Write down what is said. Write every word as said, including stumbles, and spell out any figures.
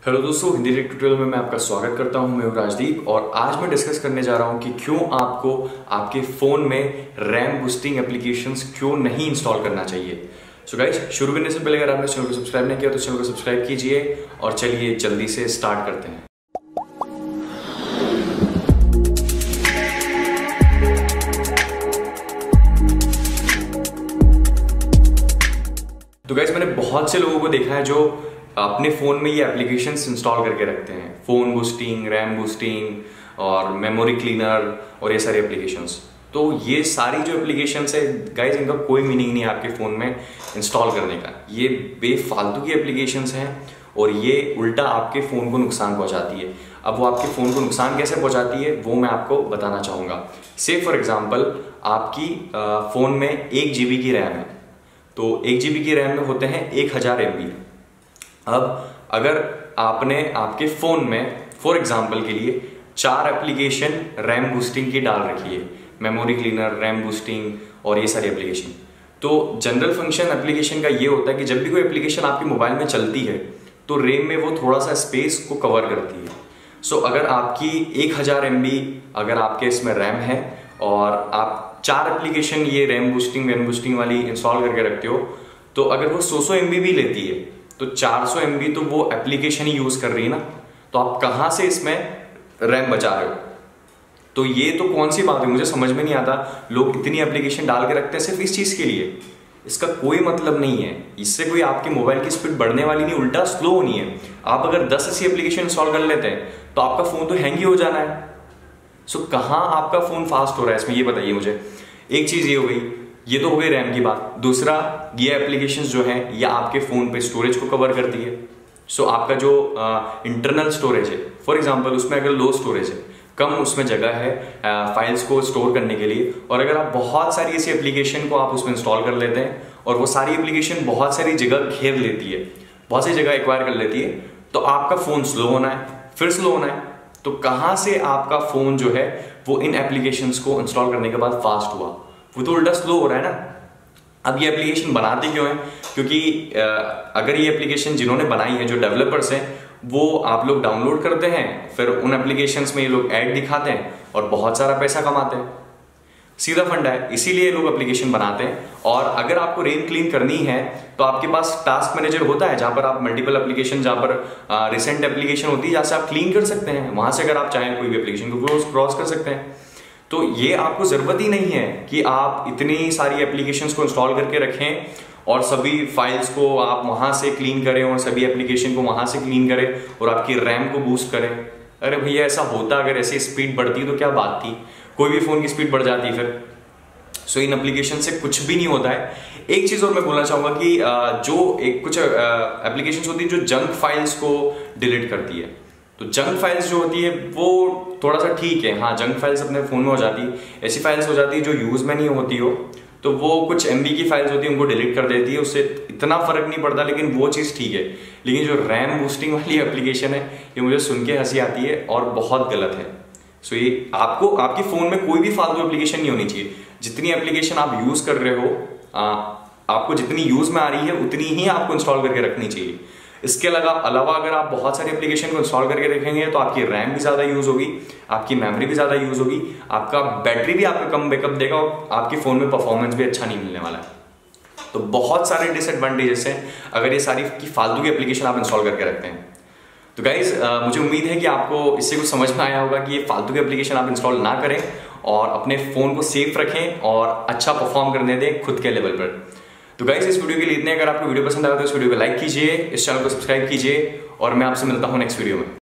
Hello दोस्तों, Hindi take tutorial में मैं आपका स्वागत करता हूं। मैं हूं राजदीप और आज मैं डिस्कस करने जा रहा हूं कि क्यों आपको आपके फ़ोन में रैम बूस्टिंग एप्लीकेशंस क्यों नहीं इंस्टॉल करना चाहिए। सो गाइस, शुरू करने से पहले अगर आपने चैनल को सब्सक्राइब नहीं किया तो चैनल को सब्सक्राइब कीजिए और चलिए जल्दी से स्टार्ट करते हैं। तो गाइस, मैंने बहुत से लोगों को देखा है जो अपने फ़ोन में ये एप्लीकेशंस इंस्टॉल करके रखते हैं, फ़ोन बूस्टिंग, रैम बूस्टिंग और मेमोरी क्लीनर और ये सारी एप्लीकेशंस। तो ये सारी जो एप्लीकेशंस है गाइस, इनका कोई मीनिंग नहीं है आपके फ़ोन में इंस्टॉल करने का। ये बेफालतू की एप्लीकेशंस हैं और ये उल्टा आपके फ़ोन को नुकसान पहुंचाती है। अब वो आपके फ़ोन को नुकसान कैसे पहुंचाती है वो मैं आपको बताना चाहूँगा। से फॉर एग्जाम्पल, आपकी फ़ोन में एक जी बी की रैम है, तो एक जी बी की रैम में होते हैं एक हज़ार एम बी। अब अगर आपने आपके फ़ोन में फॉर एग्जांपल के लिए चार एप्लीकेशन रैम बूस्टिंग की डाल रखी है, मेमोरी क्लीनर, रैम बूस्टिंग और ये सारी एप्लीकेशन, तो जनरल फंक्शन एप्लीकेशन का ये होता है कि जब भी कोई एप्लीकेशन आपके मोबाइल में चलती है तो रैम में वो थोड़ा सा स्पेस को कवर करती है। सो so, अगर आपकी एक हज़ार एम बी अगर आपके इसमें रैम है और आप चार एप्लीकेशन ये रैम बूस्टिंग रैम बूस्टिंग वाली इंस्टॉल करके रखते हो, तो अगर वो सौ सौ एम बी भी लेती है तो चार सौ एम बी तो वो एप्लीकेशन ही यूज कर रही है ना, तो आप कहां से इसमें रैम बचा रहे हो। तो ये तो कौन सी बात है, मुझे समझ में नहीं आता। लोग इतनी एप्लीकेशन डाल के रखते हैं सिर्फ इस चीज के लिए, इसका कोई मतलब नहीं है। इससे कोई आपकी मोबाइल की स्पीड बढ़ने वाली नहीं, उल्टा स्लो होनी है। आप अगर दस ऐसी एप्लीकेशन इंस्टॉल कर लेते हैं तो आपका फोन तो हैंग ही हो जाना है। सो कहां आपका फोन फास्ट हो रहा है इसमें, ये बताइए मुझे। एक चीज ये हो गई, ये तो हो गई रैम की बात। दूसरा, ये एप्लीकेशंस जो है ये आपके फ़ोन पे स्टोरेज को कवर करती है। सो so, आपका जो इंटरनल स्टोरेज है, फॉर एग्जांपल उसमें अगर लो स्टोरेज है, कम उसमें जगह है फाइल्स को स्टोर करने के लिए, और अगर आप बहुत सारी ऐसी एप्लीकेशन को आप उसमें इंस्टॉल कर लेते हैं और वो सारी एप्लीकेशन बहुत सारी जगह घेर लेती है, बहुत सी जगह एक्वायर कर लेती है, तो आपका फ़ोन स्लो होना है, फिर स्लो होना है। तो कहाँ से आपका फ़ोन जो है वो इन एप्लीकेशंस को इंस्टॉल करने के बाद फास्ट हुआ? वो तो उल्टा स्लो हो रहा है ना। अब ये एप्लीकेशन बनाते क्यों हैं? क्योंकि अगर ये एप्लीकेशन जिन्होंने बनाई है, जो डेवलपर्स हैं, वो आप लोग डाउनलोड करते हैं, फिर उन एप्लीकेशंस में ये लोग ऐड दिखाते हैं और बहुत सारा पैसा कमाते हैं। सीधा फंडा है, इसीलिए ये लोग एप्लीकेशन बनाते हैं। और अगर आपको रैम क्लीन करनी है तो आपके पास टास्क मैनेजर होता है, जहां पर आप मल्टीपल एप्लीकेशन, जहां पर रिसेंट एप्लीकेशन होती है, जहां से आप क्लीन कर सकते हैं। वहां से अगर आप चाहें कोई भी एप्लीकेशन को क्रॉस क्रॉस कर सकते हैं। तो ये आपको ज़रूरत ही नहीं है कि आप इतनी सारी एप्लीकेशंस को इंस्टॉल करके रखें और सभी फाइल्स को आप वहाँ से क्लीन करें और सभी एप्लीकेशन को वहाँ से क्लीन करें और आपकी रैम को बूस्ट करें। अरे भैया, ऐसा होता अगर ऐसी स्पीड बढ़ती तो क्या बात थी, कोई भी फ़ोन की स्पीड बढ़ जाती फिर। सो इन एप्लीकेशन से कुछ भी नहीं होता है। एक चीज़ और मैं बोलना चाहूँगा कि जो एक कुछ एप्लीकेशन होती है जो जंक फाइल्स को डिलीट करती है, तो जंक फाइल्स जो होती है वो थोड़ा सा ठीक है। हाँ, जंक फाइल्स अपने फ़ोन में हो जाती है, ऐसी फाइल्स हो जाती है जो यूज़ में नहीं होती हो, तो वो कुछ एमबी की फाइल्स होती है, उनको डिलीट कर देती है, उससे इतना फ़र्क नहीं पड़ता, लेकिन वो चीज़ ठीक है। लेकिन जो रैम बूस्टिंग वाली एप्लीकेशन है, ये मुझे सुन के हंसी आती है और बहुत गलत है। सो ये आपको आपके फ़ोन में कोई भी फालतू एप्लीकेशन नहीं होनी चाहिए। जितनी एप्लीकेशन आप यूज़ कर रहे हो, आ, आपको जितनी यूज़ में आ रही है उतनी ही आपको इंस्टॉल करके रखनी चाहिए। इसके अलावा अगर आप बहुत सारी एप्लीकेशन को इंस्टॉल करके रखेंगे तो आपकी रैम भी ज़्यादा यूज़ होगी, आपकी मेमोरी भी ज़्यादा यूज़ होगी, आपका बैटरी भी आपका कम बैकअप देगा और आपके फ़ोन में परफॉर्मेंस भी अच्छा नहीं मिलने वाला है। तो बहुत सारे डिसएडवांटेजेस हैं अगर ये सारी की फालतू की एप्लीकेशन आप इंस्टॉल करके रखते हैं। तो गाइज, मुझे उम्मीद है कि आपको इससे कुछ समझ में आया होगा कि ये फालतू की एप्लीकेशन आप इंस्टॉल ना करें और अपने फ़ोन को सेफ रखें और अच्छा परफॉर्म करने दें खुद के लेवल पर। तो गाइस, इस वीडियो के लिए इतने। अगर आपको वीडियो पसंद आया तो इस वीडियो को लाइक कीजिए, इस चैनल को सब्सक्राइब कीजिए और मैं आपसे मिलता हूँ नेक्स्ट वीडियो में।